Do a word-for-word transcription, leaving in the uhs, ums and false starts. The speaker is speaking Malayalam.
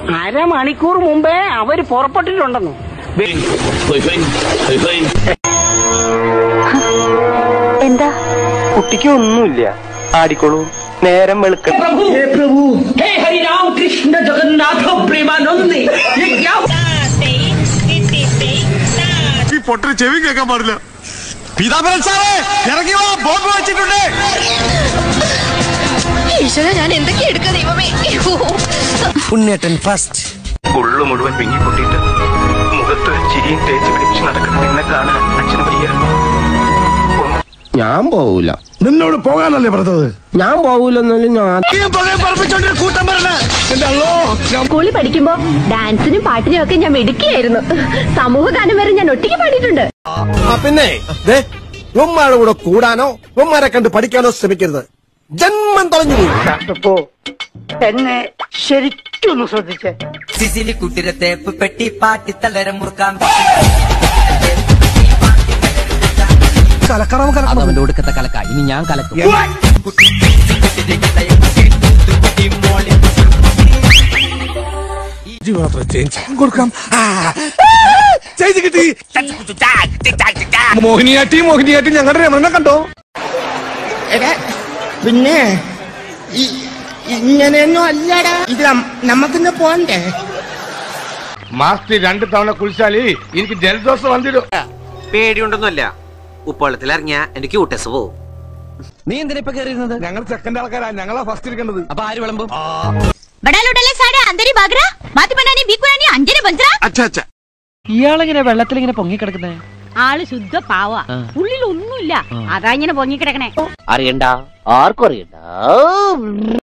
അരമണിക്കൂർ മുമ്പേ അവര് പുറപ്പെട്ടിട്ടുണ്ടെന്നു. എന്താ കുട്ടിക്ക് ഒന്നുമില്ല, ആടിക്കോളൂ, നേരം വെളുക്ക. കൃഷ്ണ ജഗന്നാഥ പ്രേമാനന്ദി പൊട്ടന് ചെവി കേൾക്കാൻ പാടില്ല. പീതാംബരൻ സാറേ ഇറങ്ങി വാ, ബോംബ് വെച്ചിട്ടുണ്ട്. ഈശ്വര, ഞാൻ എന്തൊക്കെ എടുക്ക ദൈവമേ. ഉണ്ണേട്ടൻ ഫസ്റ്റ്. ഉള്ളു മുഴുവൻ പിങ്ങി പൊട്ടിയിട്ട് മുഖത്ത് ചിരിയും തേച്ച് പിടിച്ച് നടക്കുന്ന എന്നെ കാണാൻ അച്ഛന് വയ്യ. ഞാൻ പോവൂല. നിന്നോട് പോകാനല്ലേ പറഞ്ഞത്? ഞാൻ പോവൂലെന്നാലും ഞാൻ സ്കൂളിൽ പഠിക്കുമ്പോ ഡാൻസിനും പാട്ടിനും ഒക്കെ ഞാൻ മിടുക്കിയായിരുന്നു. സമൂഹ ഗാനം വരെ ഞാൻ ഒറ്റയ്ക്ക് പാടിയിട്ടുണ്ട്. പിന്നെ ഉമ്മാരുടെ കൂടെ കൂടാനോ ഉമ്മാരെ കണ്ട് പഠിക്കാനോ ശ്രമിക്കരുത്. ജന്മം തൊലഞ്ഞു പോ. എന്നെ ശരിക്കൊന്ന് ശ്രദ്ധിച്ചേ. സിസിലി കുട്ടിരെ തേപ്പ് പെട്ടി പാട്ടി തളരം മുറുക്കാൻ അവന്റെ ഒടുക്കത്തെ കലക്ക. ഇനി ഞാൻ കലക്കും. മോഹിനിയാട്ടി മോഹിനിയാട്ടി ഞങ്ങളുടെ രമണനെ കണ്ടോ? പിന്നെ ഇങ്ങനെയൊന്നും അല്ലടാ, ഇത് നമ്മക്കിന്ന് പോണ്ടേ? മാസത്തിൽ രണ്ടു തവണ കുളിച്ചാല് എനിക്ക് ജലദോഷം വന്നിടും. പേടിയുണ്ടെന്നല്ല, ഉപ്പളത്തിൽ ഇറങ്ങിയ എനിക്ക് ഊട്ടസ് പോവും. നീ എന്തിനാ ഇപ്പൊ കയറിയിരുന്നത്? ഞങ്ങൾ സെക്കൻഡ് ആൾക്കാരാ, ഞങ്ങളാ ഫസ്റ്റ് ഇരിക്കേണ്ടത്. അപ്പൊ ആര് വിളമ്പും? ഇയാളെങ്ങനെ വെള്ളത്തിൽ പൊങ്ങിക്കിടക്കുന്നേ? ആള് ശുദ്ധ പാവ, ഉള്ളിൽ ഒന്നുമില്ല, അതാ ഇങ്ങനെ പൊങ്ങിക്കിടക്കണേ. അറിയണ്ട, ആർക്കും അറിയണ്ട.